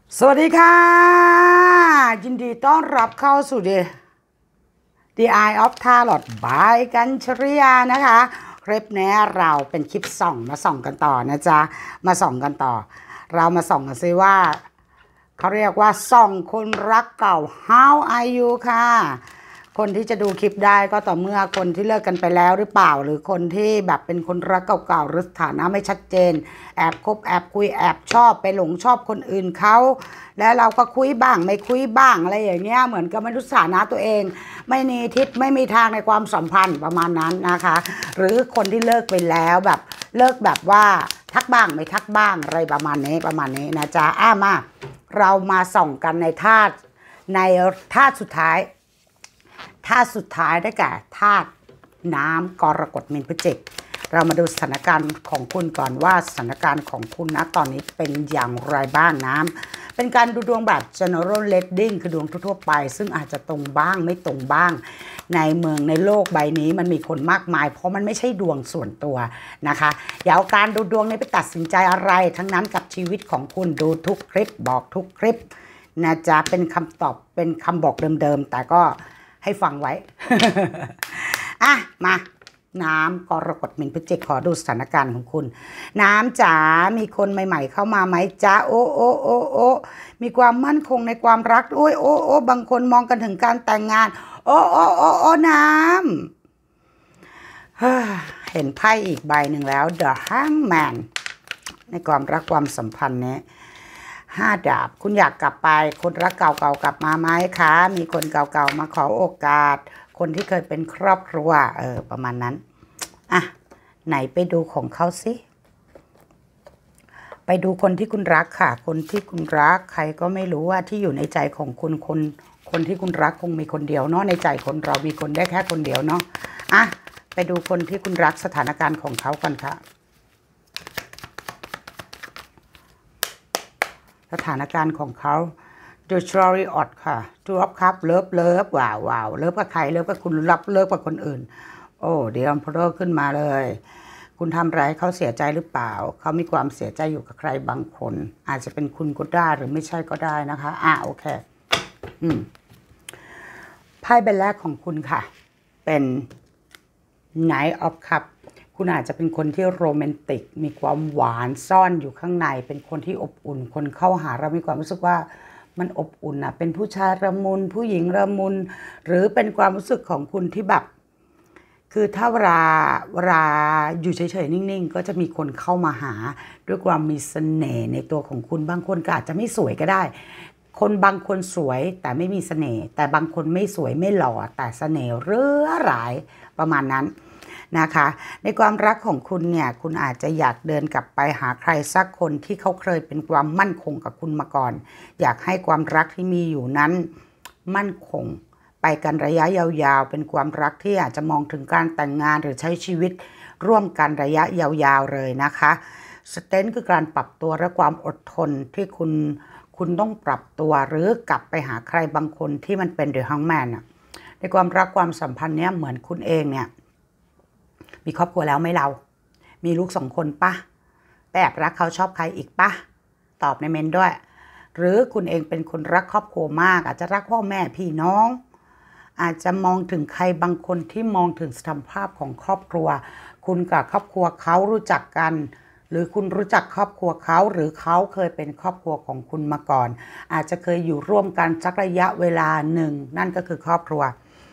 สวัสดีค่ะยินดีต้อนรับเข้าสู่ The Eye of Tarot by กัญชริยานะคะคลิปนี้เราเป็นคลิปส่องมาส่องกันต่อนะจ๊ะมาส่องกันต่อเรามาส่องกันซิว่าเขาเรียกว่าส่องคนรักเก่า How are you ค่ะคนที่จะดูคลิปได้ก็ต่อเมื่อคนที่เลิกกันไปแล้วหรือเปล่าหรือคนที่แบบเป็นคนรักเก่าๆหรือสถานะไม่ชัดเจนแอบคบแอบคุยแอบชอบไปหลงชอบคนอื่นเขาแล้วเราก็คุยบ้างไม่คุยบ้างอะไรอย่างเงี้ยเหมือนกับไม่รู้สถานะตัวเองไม่มีทิศไม่มีทางในความสัมพันธ์ประมาณนั้นนะคะหรือคนที่เลิกไปแล้วแบบเลิกแบบว่าทักบ้างไม่ทักบ้างอะไรประมาณนี้นะจ๊ะมาเรามาส่องกันในธาตุสุดท้ายได้แก่ธาตุน้ำกรกฎมีนพฤศจิกเรามาดูสถานการณ์ของคุณก่อนว่าสถานการณ์ของคุณนะตอนนี้เป็นอย่างไรบ้างน้ำเป็นการดูดวงแบบ general reading คือดวงทั่วไปซึ่งอาจจะตรงบ้างไม่ตรงบ้างในโลกใบนี้มันมีคนมากมายเพราะมันไม่ใช่ดวงส่วนตัวนะคะอย่าเอาการดูดวงนี้ไปตัดสินใจอะไรทั้งนั้นกับชีวิตของคุณดูทุกคลิปบอกทุกคลิปนะจ๊ะเป็นคำตอบเป็นคำบอกเดิมๆแต่ก็ให้ฟังไว้ มาน้ำกรกฎมีนพฤศจิกขอดูสถานการณ์ของคุณน้ำจ๋ามีคนใหม่ๆเข้ามาไหมจ๊ะโอ้มีความมั่นคงในความรักโอ้บางคนมองกันถึงการแต่งงานโอ้น้ำเห็นไพ่อีกใบหนึ่งแล้ว The Hangman ในความรักความสัมพันธ์นี้5 ดาบคุณอยากกลับไปคนรักเก่าๆกลับมาไหมคะมีคนเก่าๆมาขอโอกาสคนที่เคยเป็นครอบครัวประมาณนั้นไหนไปดูของเขาสิไปดูคนที่คุณรักค่ะคนที่คุณรักใครก็ไม่รู้ว่าที่อยู่ในใจของคุณคนที่คุณรักคงมีคนเดียวเนาะในใจคนเรามีคนได้แค่คนเดียวเนาะไปดูคนที่คุณรักสถานการณ์ของเขากันค่ะสถานการณ์ของเขา The Chariot ค่ะ Two of Cups เลิฟว้าวเลิฟกับใครเลิฟกับคุณรับเลิฟกับคนอื่นโอ้เดี๋ยว Emperor ขึ้นมาเลยคุณทำอะไรเขาเสียใจหรือเปล่าเขามีความเสียใจอยู่กับใครบางคนอาจจะเป็นคุณก็ได้หรือไม่ใช่ก็ได้นะคะโอเคไพ่ใบแรกของคุณค่ะเป็น Knight of Cupsคุณอาจจะเป็นคนที่โรแมนติกมีความหวานซ่อนอยู่ข้างในเป็นคนที่อบอุ่นคนเข้าหาเรามีความรู้สึกว่ามันอบอุ่นเป็นผู้ชายละมุนผู้หญิงละมุนหรือเป็นความรู้สึกของคุณที่แบบคือถ้าเวลาอยู่เฉยๆนิ่งๆก็จะมีคนเข้ามาหาด้วยความมีเสน่ห์ในตัวของคุณบางคนก็อาจจะไม่สวยก็ได้คนบางคนสวยแต่ไม่มีเสน่ห์แต่บางคนไม่สวยไม่หล่อแต่เสน่ห์เรื่อหลายประมาณนั้นนะคะในความรักของคุณเนี่ยคุณอาจจะอยากเดินกลับไปหาใครสักคนที่เขาเคยเป็นความมั่นคงกับคุณมาก่อนอยากให้ความรักที่มีอยู่นั้นมั่นคงไปกันระยะยาวๆเป็นความรักที่อาจจะมองถึงการแต่งงานหรือใช้ชีวิตร่วมกันระยะยาวๆเลยนะคะสเตนคือการปรับตัวและความอดทนที่คุณต้องปรับตัวหรือกลับไปหาใครบางคนที่มันเป็นเดอะฮังแมนในความรักความสัมพันธ์เนี้ยเหมือนคุณเองเนี่ยมีครอบครัวแล้วไหมเรามีลูก2 คนปะแต่แอบรักเขาชอบใครอีกปะตอบในเมนด้วยหรือคุณเองเป็นคนรักครอบครัวมากอาจจะรักพ่อแม่พี่น้องอาจจะมองถึงใครบางคนที่มองถึงสถานภาพของครอบครัวคุณกับครอบครัวเขารู้จักกันหรือคุณรู้จักครอบครัวเขาหรือเขาเคยเป็นครอบครัวของคุณมาก่อนอาจจะเคยอยู่ร่วมกันสักระยะเวลาหนึ่งนั่นก็คือครอบครัว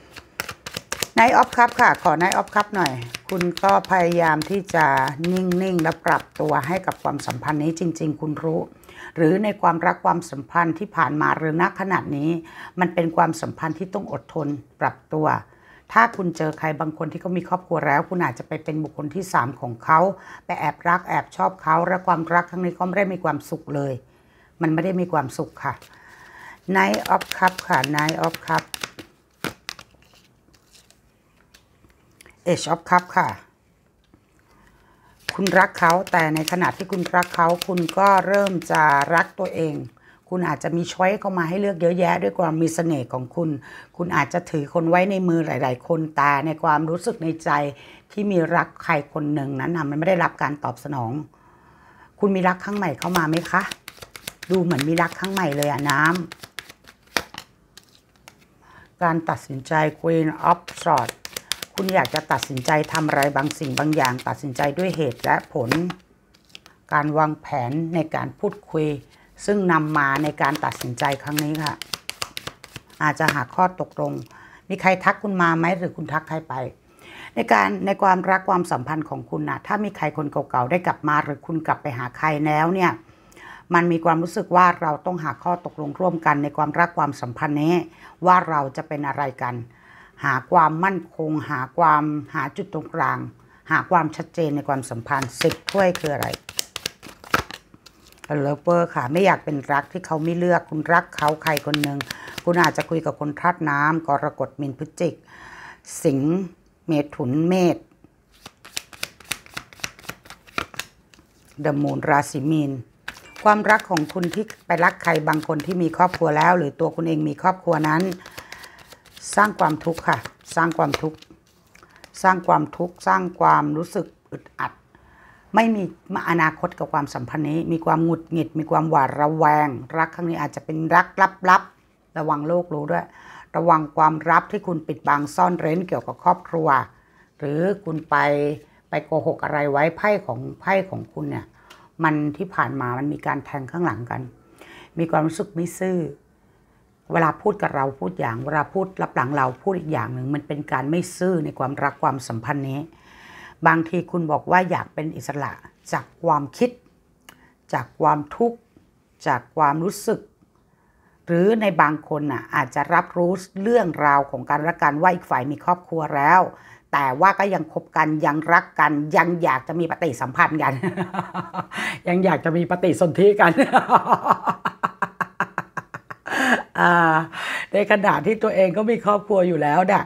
Knight of Cups ค่ะขอ Knight of Cups หน่อยคุณก็พยายามที่จะนิ่งและปรับตัวให้กับความสัมพันธ์นี้จริงๆคุณรู้หรือในความรักความสัมพันธ์ที่ผ่านมาหรือณขณะนี้มันเป็นความสัมพันธ์ที่ต้องอดทนปรับตัวถ้าคุณเจอใครบางคนที่เขามีครอบครัวแล้วคุณอาจจะไปเป็นบุคคลที่3ของเขาไปแอบรักแอบชอบเขาและความรักครั้งนี้ก็ไม่ได้มีความสุขเลยมันไม่ได้มีความสุขค่ะ Knight of Cups ค่ะ Knight of Cups Age of Cups ค่ะคุณรักเขาแต่ในขณะที่คุณรักเขาคุณก็เริ่มจะรักตัวเองคุณอาจจะมีช้อยเข้ามาให้เลือกเยอะแยะด้วยความมีเสน่ห์ของคุณอาจจะถือคนไว้ในมือหลายๆคนแต่ในความรู้สึกในใจที่มีรักใครคนหนึ่งนั้นมันไม่ได้รับการตอบสนองคุณมีรักครั้งใหม่เข้ามาไหมคะดูเหมือนมีรักครั้งใหม่เลยอะน้ำการตัดสินใจ Queen of Swords คุณอยากจะตัดสินใจทำอะไรบางสิ่งบางอย่างตัดสินใจด้วยเหตุและผลการวางแผนในการพูดคุยซึ่งนำมาในการตัดสินใจครั้งนี้ค่ะอาจจะหาข้อตกลงมีใครทักคุณมาไหมหรือคุณทักใครไปในความรักความสัมพันธ์ของคุณนะถ้ามีใครคนเก่าๆได้กลับมาหรือคุณกลับไปหาใครแล้วเนี่ยมันมีความรู้สึกว่าเราต้องหาข้อตกลงร่วมกันในความรักความสัมพันธ์นี้ว่าเราจะเป็นอะไรกันหาความมั่นคงหาจุดตรงกลางหาความชัดเจนในความสัมพันธ์10 ถ้วยคืออะไรเลิฟเวอร์ค่ะไม่อยากเป็นรักที่เขาไม่เลือกคุณรักเขาใครคนหนึ่งคุณอาจจะคุยกับคนธาตุน้ำกรกฎมีนพฤศจิกสิงห์เมถุนเมษเดอะมูนราศีมีนความรักของคุณที่ไปรักใครบางคนที่มีครอบครัวแล้วหรือตัวคุณเองมีครอบครัวนั้นสร้างความทุกข์ค่ะสร้างความทุกข์สร้างความรู้สึกอึดอัดไม่มีอนาคตกับความสัมพันธ์นี้มีความหงุดหงิดมีความหวาดระแวงรักครั้งนี้อาจจะเป็นรักลับๆระวังโลกรู้ด้วยระวังความลับที่คุณปิดบังซ่อนเร้นเกี่ยวกับครอบครัวหรือคุณไปโกหกอะไรไว้ไพ่ของคุณเนี่ยมันที่ผ่านมามันมีการแทงข้างหลังกันมีความรู้สึกไม่ซื่อเวลาพูดกับเราพูดอย่างเวลาพูดรับหลังเราพูดอีกอย่างหนึ่งมันเป็นการไม่ซื่อในความรักความสัมพันธ์นี้บางทีคุณบอกว่าอยากเป็นอิสระจากความคิดจากความทุกข์จากความรู้สึกหรือในบางคนน่ะอาจจะรับรู้เรื่องราวของกันและกันว่าอีกฝ่ายมีครอบครัวแล้วแต่ว่าก็ยังคบกันยังรักกันยังอยากจะมีปฏิสัมพันธ์กัน ยังอยากจะมีปฏิสนธิกัน ในขณะที่ตัวเองก็มีครอบครัวอยู่แล้วน่ะ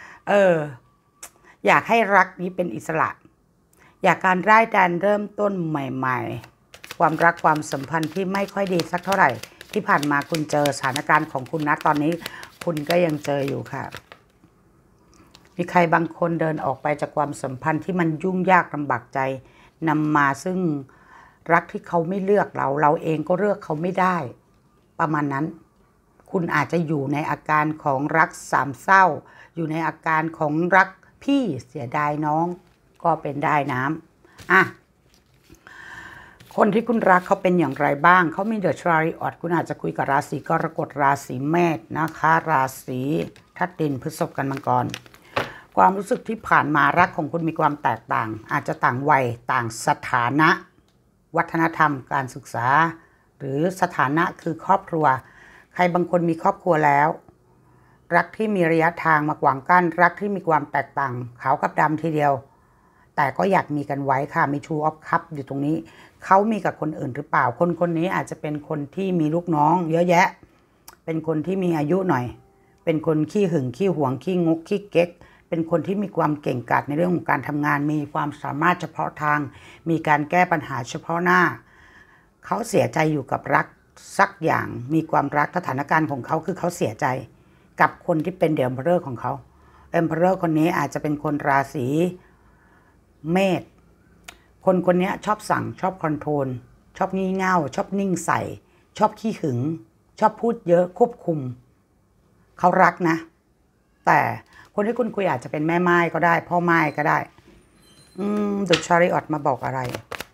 อยากให้รักนี้เป็นอิสระอยากการได้การเริ่มต้นใหม่ๆความรักความสัมพันธ์ที่ไม่ค่อยดีสักเท่าไหร่ที่ผ่านมาคุณเจอสถานการณ์ของคุณนะตอนนี้คุณก็ยังเจออยู่ค่ะมีใครบางคนเดินออกไปจากความสัมพันธ์ที่มันยุ่งยากลำบากใจนำมาซึ่งรักที่เขาไม่เลือกเราเองก็เลือกเขาไม่ได้ประมาณนั้นคุณอาจจะอยู่ในอาการของรักสามเศร้าอยู่ในอาการของรักพี่เสียดายน้องก็เป็นได้น้ำคนที่คุณรักเขาเป็นอย่างไรบ้างเขามีเดอะชาริออตคุณอาจจะคุยกับราศีกรกฎราศีเมษนะคะราศีธาตุดินพฤษภกันมังกรความรู้สึกที่ผ่านมารักของคุณมีความแตกต่างอาจจะต่างวัยต่างสถานะวัฒนธรรมการศึกษาหรือสถานะคือครอบครัวใครบางคนมีครอบครัวแล้วรักที่มีระยะทางมากวางกั้นรักที่มีความแตกต่างขาวกับดำทีเดียวแต่ก็อยากมีกันไว้ค่ะมีชูออฟคัพอยู่ตรงนี้เขามีกับคนอื่นหรือเปล่าคนนี้อาจจะเป็นคนที่มีลูกน้องเยอะแยะเป็นคนที่มีอายุหน่อยเป็นคนขี้หึงขี้หวงขี้งกขี้เก๊กเป็นคนที่มีความเก่งกาจในเรื่องของการทำงานมีความสามารถเฉพาะทางมีการแก้ปัญหาเฉพาะหน้าเขาเสียใจอยู่กับรักสักอย่างมีความรักสถานการณ์ของเขาคือเขาเสียใจกับคนที่เป็นเดอะเอ็มเพอเรอร์ของเขาเอ็มเพอเรอร์คนนี้อาจจะเป็นคนราศีเมษคนนี้ชอบสั่งชอบคอนโทรลชอบงี่เง่าชอบนิ่งใส่ชอบขี้หึงชอบพูดเยอะควบคุมเขารักนะแต่คนที่คุณคุยอาจจะเป็นแม่ไม้ก็ได้พ่อไม้ก็ได้เดอะชาริออตมาบอกอะไร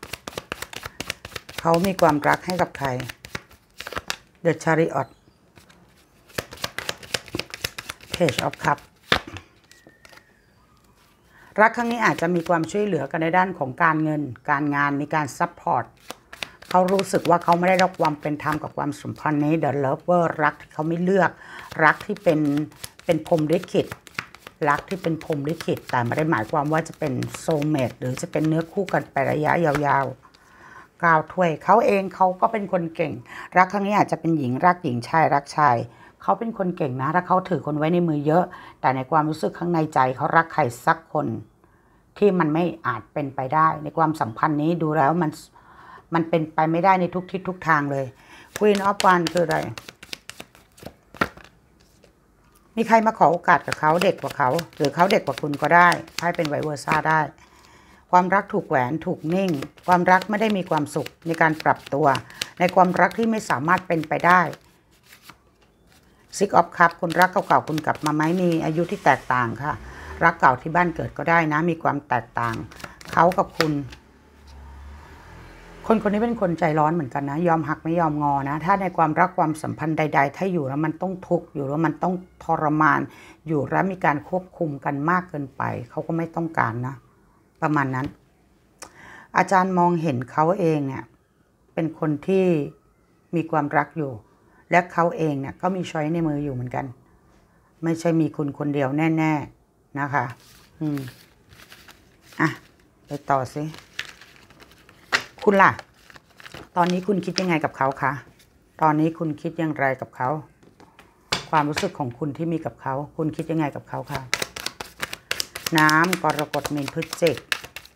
เขามีความรักให้กับใครเดอะชาริออตPage of Cups รักครั้งนี้อาจจะมีความช่วยเหลือกันในด้านของการเงินการงานมีการซัพพอร์ตเขารู้สึกว่าเขาไม่ได้รับความเป็นธรรมกับความสัมพันธ์นี้ The Lover รักที่เขาไม่เลือกรักที่เป็นพรหมลิขิตรักที่เป็นพรหมลิขิตแต่ไม่ได้หมายความว่าจะเป็นโซลเมทหรือจะเป็นเนื้อคู่กันไประยะยาวๆ9 ถ้วยเขาเองเขาก็เป็นคนเก่งรักครั้งนี้อาจจะเป็นหญิงรักหญิงชายรักชายเขาเป็นคนเก่งนะถ้าเขาถือคนไว้ในมือเยอะแต่ในความรู้สึกข้างในใจเขารักใครสักคนที่มันไม่อาจเป็นไปได้ในความสัมพันธ์นี้ดูแล้วมันเป็นไปไม่ได้ในทุกทิศทุกทางเลย Queen of Wands คืออะไรมีใครมาขอโอกาสกับเขาเด็กกว่าเขาหรือเขาเด็กกว่าคุณก็ได้ให้เป็นไวเวอร์ซ่าได้ความรักถูกแหวนถูกนิ่งความรักไม่ได้มีความสุขในการปรับตัวในความรักที่ไม่สามารถเป็นไปได้ซิกออฟคัพคนรักเก่าๆคุณกลับมาไหมมีอายุที่แตกต่างค่ะรักเก่าที่บ้านเกิดก็ได้นะมีความแตกต่างเขากับคุณคนนี้เป็นคนใจร้อนเหมือนกันนะยอมหักไม่ยอมงอนะถ้าในความรักความสัมพันธ์ใดๆถ้าอยู่แล้วมันต้องทุกข์อยู่แล้วมันต้องทรมานอยู่แล้วมีการควบคุมกันมากเกินไปเขาก็ไม่ต้องการนะประมาณนั้นอาจารย์มองเห็นเขาเองเนี่ยเป็นคนที่มีความรักอยู่และเขาเองเนี่ยก็มีช้อยในมืออยู่เหมือนกันไม่ใช่มีคุณคนเดียวแน่ๆนะคะอ่ะไปต่อสิคุณล่ะตอนนี้คุณคิดยังไงกับเขาคะตอนนี้คุณคิดอย่างไรกับเขาความรู้สึกของคุณที่มีกับเขาคุณคิดยังไงกับเขาคะน้ำกรกฎมีนพฤศจิก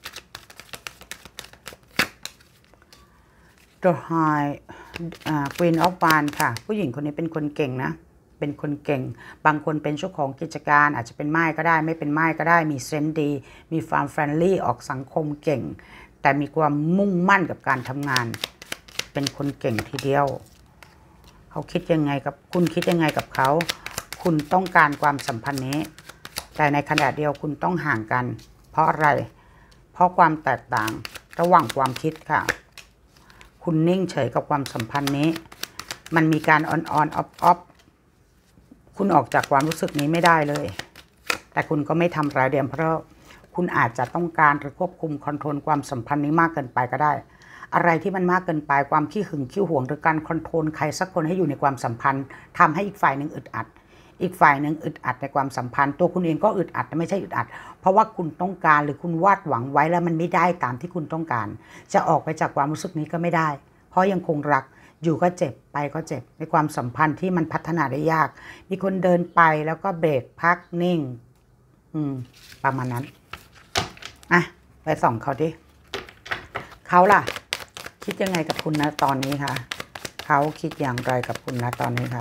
The High Queen of Wands ค่ะผู้หญิงคนนี้เป็นคนเก่งนะเป็นคนเก่งบางคนเป็นเจ้าของกิจการอาจจะเป็นไม้ก็ได้ไม่เป็นไม้ก็ได้มีเซนส์ดีมีความเฟรนลี่ออกสังคมเก่งแต่มีความมุ่งมั่นกับการทำงานเป็นคนเก่งทีเดียวเขาคิดยังไงกับคุณคิดยังไงกับเขาคุณต้องการความสัมพันธ์นี้แต่ในขณะเดียวคุณต้องห่างกันเพราะอะไรเพราะความแตกต่างระหว่างความคิดค่ะคุณนิ่งเฉยกับความสัมพันธ์นี้มันมีการออนออฟคุณออกจากความรู้สึกนี้ไม่ได้เลยแต่คุณก็ไม่ทำรายเดียมเพราะคุณอาจจะต้องการหรือควบคุมคอนโทรลความสัมพันธ์นี้มากเกินไปก็ได้อะไรที่มันมากเกินไปความขี้หึงขี้หวงหรือการคอนโทรลใครสักคนให้อยู่ในความสัมพันธ์ทำให้อีกฝ่ายหนึ่งอึดอัดอีกฝ่ายหนึ่งอึดอัดในความสัมพันธ์ตัวคุณเองก็อึดอัดไม่ใช่อึดอัดเพราะว่าคุณต้องการหรือคุณวาดหวังไว้แล้วมันไม่ได้ตามที่คุณต้องการจะออกไปจากความรู้สึกนี้ก็ไม่ได้เพราะยังคงรักอยู่ก็เจ็บไปก็เจ็บในความสัมพันธ์ที่มันพัฒนาได้ยากมีคนเดินไปแล้วก็เบรกพักนิ่งประมาณนั้นอ่ะไปส่องเขาดิเขาล่ะคิดยังไงกับคุณนะตอนนี้คะเขาคิดอย่างไรกับคุณนะตอนนี้คะ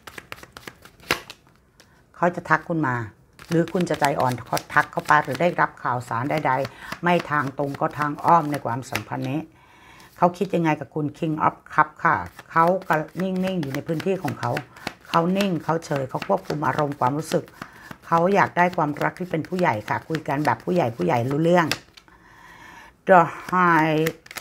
เขาจะทักคุณมาหรือคุณจะใจอ่อนเขาทักเข้าไปหรือได้รับข่าวสารใดๆไม่ทางตรงก็ทางอ้อมในความสัมพันธ์นี้เขาคิดยังไงกับคุณ King of Cup ค่ะเขาก็นิ่งๆอยู่ในพื้นที่ของเขาเขานิ่งเขาเฉยเขาควบคุมอารมณ์ความรู้สึกเขาอยากได้ความรักที่เป็นผู้ใหญ่ค่ะคุยกันแบบผู้ใหญ่รู้เรื่อง The High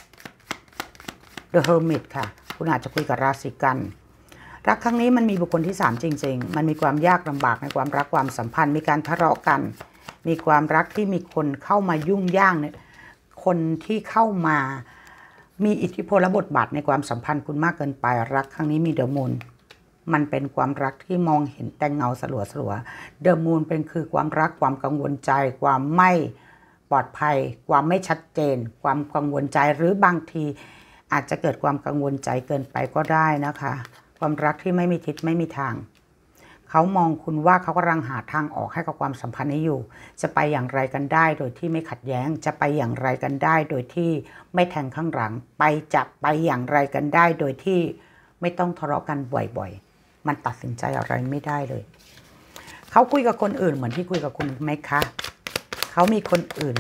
The Hermit ค่ะคุณอาจจะคุยกับราศีกันรักครั้งนี้มันมีบุคคลที่3จริงๆมันมีความยากลำบากในความรักความสัมพันธ์มีการทะเลาะกันมีความรักที่มีคนเข้ามายุ่งย่างเนี่ยคนที่เข้ามามีอิทธิพลและบทบาทในความสัมพันธ์คุณมากเกินไปรักครั้งนี้มีเดอะมูนมันเป็นความรักที่มองเห็นแต่เงาสลัวเดอะมูนเป็นคือความรักความกังวลใจความไม่ปลอดภัยความไม่ชัดเจนความกังวลใจหรือบางทีอาจจะเกิดความกังวลใจเกินไปก็ได้นะคะความรักที่ไม่มีทิศไม่มีทางเขามองคุณว่าเขากำลังหาทางออกให้กับความสัมพันธ์นี้อยู่จะไปอย่างไรกันได้โดยที่ไม่ขัดแย้งจะไปอย่างไรกันได้โดยที่ไม่แทงข้างหลังจะไปอย่างไรกันได้โดยที่ไม่ต้องทะเลาะกันบ่อยๆมันตัดสินใจอะไรไม่ได้เลยเขาคุยกับคนอื่นเหมือนที่คุยกับคุณไหมคะเขามีคนอื่น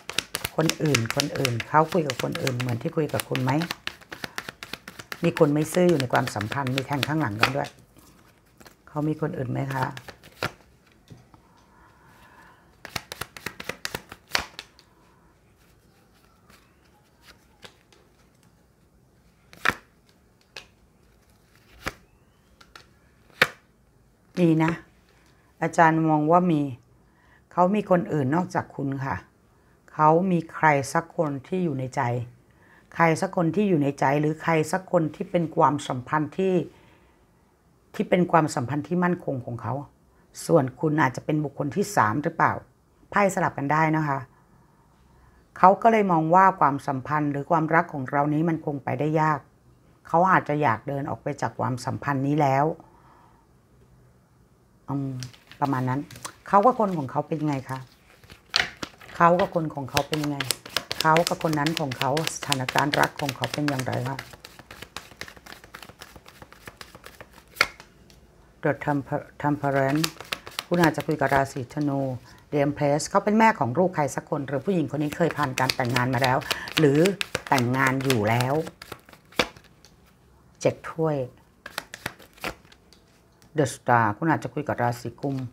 เขาคุยกับคนอื่นเหมือนที่คุยกับคุณไหมมีคนไม่ซื่ออยู่ในความสัมพันธ์มีแทงข้างหลังกันด้วยเขามีคนอื่นไหมคะมีนะอาจารย์มองว่ามีเขามีคนอื่นนอกจากคุณค่ะเขามีใครสักคนที่อยู่ในใจใครสักคนที่อยู่ในใจหรือใครสักคนที่เป็นความสัมพันธ์ที่เป็นความสัมพันธ์ที่มั่นคงของเขาส่วนคุณอาจจะเป็นบุคคลที่3หรือเปล่าไพ่สลับกันได้นะคะเขาก็เลยมองว่าความสัมพันธ์หรือความรักของเรานี้มันคงไปได้ยากเขาอาจจะอยากเดินออกไปจากความสัมพันธ์นี้แล้วประมาณนั้นเขากับคนของเขาเป็นยังไงคะเขากับคนของเขาเป็นยังไงเขากับคนนั้นของเขาสถานการณ์รักของเขาเป็นอย่างไรคะThe Temperance คุณอาจจะคุยกับราศีธนู The Empress เขาเป็นแม่ของลูกใครสักคนหรือผู้หญิงคนนี้เคยผ่านการแต่งงานมาแล้วหรือแต่งงานอยู่แล้ว 7 ถ้วย The Star คุณอาจจะคุยกับราศีกุม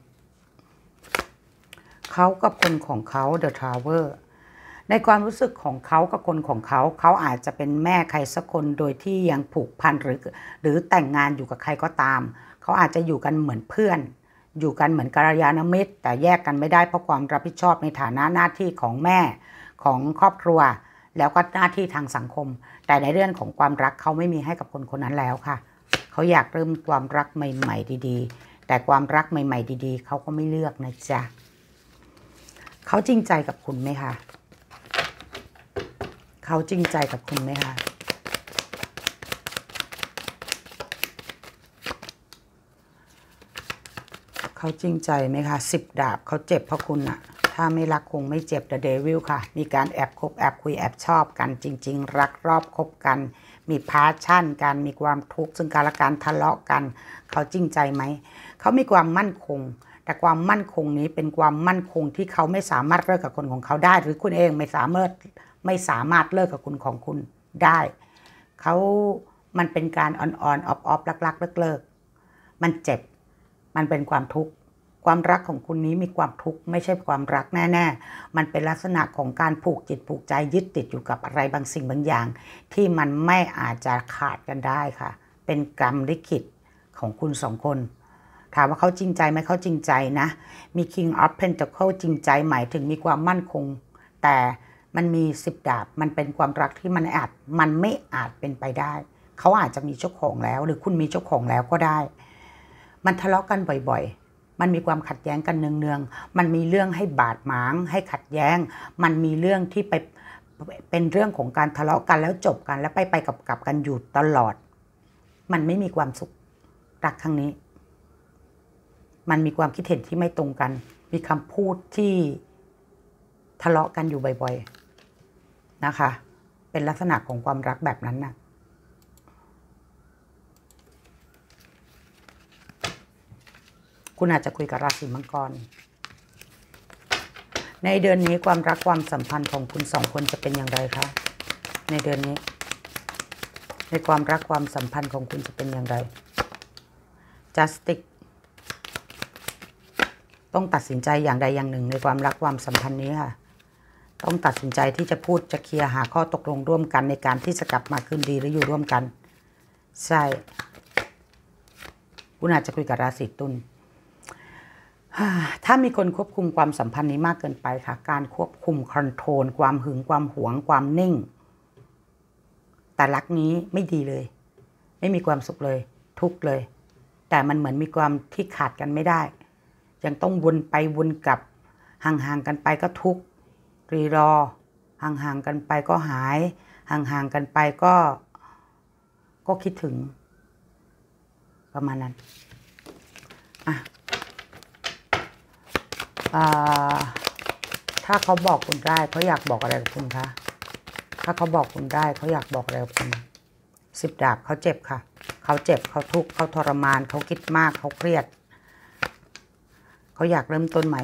เขากับคนของเขา The Tower ในความรู้สึกของเขากับคนของเขาเขาอาจจะเป็นแม่ใครสักคนโดยที่ยังผูกพันหรือแต่งงานอยู่กับใครก็ตามเขาอาจจะอยู่กันเหมือนเพื่อนอยู่กันเหมือนกัลยาณมิตรแต่แยกกันไม่ได้เพราะความรับผิดชอบในฐานะหน้าที่ของแม่ของครอบครัวแล้วก็หน้าที่ทางสังคมแต่ในเรื่องของความรักเขาไม่มีให้กับคนคนนั้นแล้วค่ะเขาอยากเริ่มความรักใหม่ๆดีๆแต่ความรักใหม่ๆดีๆเขาก็ไม่เลือกนะจ๊ะเขาจริงใจกับคุณไหมคะเขาจริงใจกับคุณไหมคะเขาจริงใจไหมคะ10 ดาบเขาเจ็บเพราะคุณอะถ้าไม่รักคงไม่เจ็บ The Devil ค่ะมีการแอบคบแอบคุยแอบชอบกันจริงๆรักรอบคบกันมีพาชั่นกันมีความทุกข์ซึ่งกันและกันทะเลาะกันเขาจริงใจไหมเขามีความมั่นคงแต่ความมั่นคงนี้เป็นความมั่นคงที่เขาไม่สามารถเลิกกับคนของเขาได้หรือคุณเองไม่สามารถเลิกกับคุณของคุณได้เขามันเป็นการอ่อนๆออฟๆรักๆเลิกๆมันเจ็บมันเป็นความทุกข์ความรักของคุณนี้มีความทุกข์ไม่ใช่ความรักแน่ๆมันเป็นลักษณะของการผูกจิตผูกใจยึดติดอยู่กับอะไรบางสิ่งบางอย่างที่มันไม่อาจจะขาดกันได้ค่ะเป็นกรรมลิขิตของคุณสองคนถามว่าเขาจริงใจไหมเขาจริงใจนะมี King of Pentacles จริงใจหมายถึงมีความมั่นคงแต่มันมี10 ดาบมันเป็นความรักที่มันไม่อาจเป็นไปได้เขาอาจจะมีเจ้าของแล้วหรือคุณมีเจ้าของแล้วก็ได้มันทะเลาะกันบ่อยๆมันมีความขัดแย้งกันเนืองๆมันมีเรื่องให้บาดหมางให้ขัดแย้งมันมีเรื่องที่ไปเป็นเรื่องของการทะเลาะกันแล้วจบกันแล้วไปกับกันอยู่ตลอดมันไม่มีความสุขรักครั้งนี้มันมีความคิดเห็นที่ไม่ตรงกันมีคำพูดที่ทะเลาะกันอยู่บ่อยๆนะคะเป็นลักษณะของความรักแบบนั้นนะคุณอาจจะคุยกับราศีมังกรในเดือนนี้ความรักความสัมพันธ์ของคุณสองคนจะเป็นอย่างไรคะในเดือนนี้ในความรักความสัมพันธ์ของคุณจะเป็นอย่างไร Justice ต้องตัดสินใจอย่างใดอย่างหนึ่งในความรักความสัมพันธ์นี้ค่ะต้องตัดสินใจที่จะพูดจะเคลียร์หาข้อตกลงร่วมกันในการที่จะกลับมาคืนดีหรืออยู่ร่วมกันใช่คุณอาจจะคุยกับราศีตุลถ้ามีคนควบคุมความสัมพันธ์นี้มากเกินไปค่ะการควบคุมคอนโทรลความหึงความหวงความนิ่งแต่รักนี้ไม่ดีเลยไม่มีความสุขเลยทุกข์เลยแต่มันเหมือนมีความที่ขาดกันไม่ได้ยังต้องวนไปวนกลับห่างๆกันไปก็ทุกข์รีรอห่างๆกันไปก็หายห่างๆกันไปก็คิดถึงประมาณนั้นถ้าเขาบอกคุณได้เขาอยากบอกอะไรกับคุณคะถ้าเขาบอกคุณได้เขาอยากบอกอะไรกับคุณ10 ดาบเขาเจ็บค่ะเขาเจ็บเขาทุกข์เขาทรมานเขาคิดมากเขาเครียดเขาอยากเริ่มต้นใหม่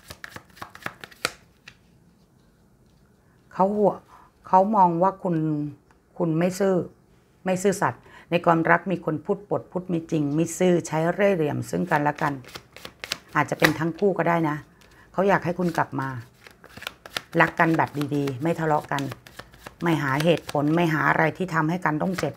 เขามองว่าคุณไม่ซื่อสัตย์ในความรักมีคนพูดปดพูดไม่จริงไม่ซื่อใช้เร่ห์เหลี่ยมซึ่งกันและกันอาจจะเป็นทั้งคู่ก็ได้นะเขาอยากให้คุณกลับมารักกันแบบดีๆไม่ทะเลาะกันไม่หาเหตุผลไม่หาอะไรที่ทำให้กันต้องเจ็บ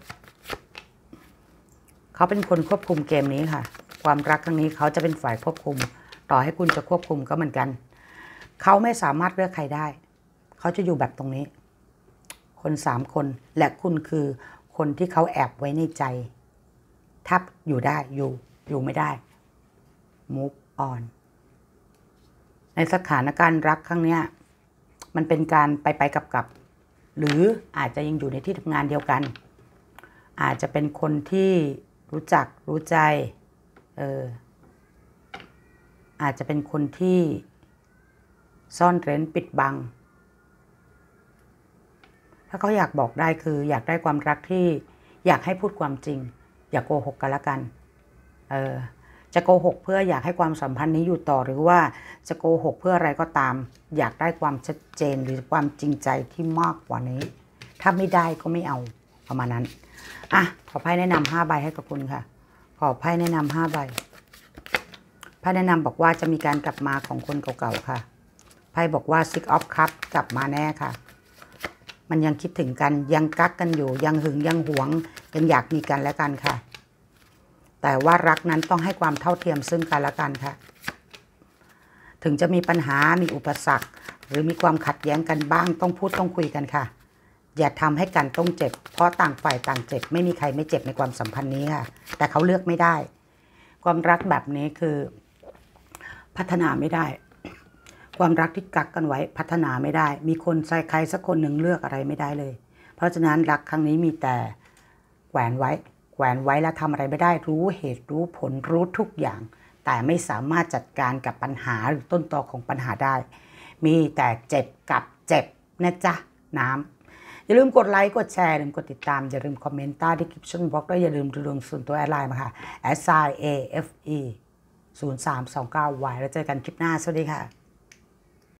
เขาเป็นคนควบคุมเกมนี้ค่ะความรักครั้งนี้เขาจะเป็นฝ่ายควบคุมต่อให้คุณจะควบคุมก็เหมือนกันเขาไม่สามารถเลือกใครได้เขาจะอยู่แบบตรงนี้คน3 คนและคุณคือคนที่เขาแอบไว้ในใจถ้าอยู่ได้อยู่ไม่ได้ move on ในสถานการณ์รักครั้งนี้มันเป็นการไปกับหรืออาจจะยังอยู่ในที่ทำงานเดียวกันอาจจะเป็นคนที่รู้จักรู้ใจอาจจะเป็นคนที่ซ่อนเร้นปิดบังถ้าเขาอยากบอกได้คืออยากได้ความรักที่อยากให้พูดความจริงอย่าโกหกกันละกันจะโกหกเพื่ออยากให้ความสัมพันธ์นี้อยู่ต่อหรือว่าจะโกหกเพื่ออะไรก็ตามอยากได้ความชัดเจนหรือความจริงใจที่มากกว่านี้ถ้าไม่ได้ก็ไม่เอาประมาณนั้นอ่ะขอไพ่แนะนำ5 ใบให้กับคุณค่ะขอไพ่แนะนำ5 ใบไพ่แนะนำบอกว่าจะมีการกลับมาของคนเก่าๆค่ะไพ่บอกว่า Six of Cups กลับมาแน่ค่ะมันยังคิดถึงกันยังกักกันอยู่ยังหึงยังหวงยังอยากมีกันและกันค่ะแต่ว่ารักนั้นต้องให้ความเท่าเทียมซึ่งกันและกันค่ะถึงจะมีปัญหามีอุปสรรคหรือมีความขัดแย้งกันบ้างต้องพูดต้องคุยกันค่ะอย่าทำให้กันต้องเจ็บเพราะต่างฝ่ายต่างเจ็บไม่มีใครไม่เจ็บในความสัมพันธ์นี้ค่ะแต่เขาเลือกไม่ได้ความรักแบบนี้คือพัฒนาไม่ได้ความรักที่กักกันไว้พัฒนาไม่ได้มีคนใครสักคนหนึ่งเลือกอะไรไม่ได้เลยเพราะฉะนั้นรักครั้งนี้มีแต่แขวนไว้แล้วทำอะไรไม่ได้รู้เหตุรู้ผลรู้ทุกอย่างแต่ไม่สามารถจัดการกับปัญหาหรือต้นตอของปัญหาได้มีแต่เจ็บกับเจ็บนะจ๊ะน้ำอย่าลืมกดไลค์กดแชร์อย่าลืมกดติดตามอย่าลืมคอมเมนต์ใต้ที่คลิปชั่นบล็อกด้วยอย่าลืมดูดวงส่วนตัวแอดไลน์มาค่ะ @AFE 0329Y แล้วเจอกันคลิปหน้าสวัสดีค่ะ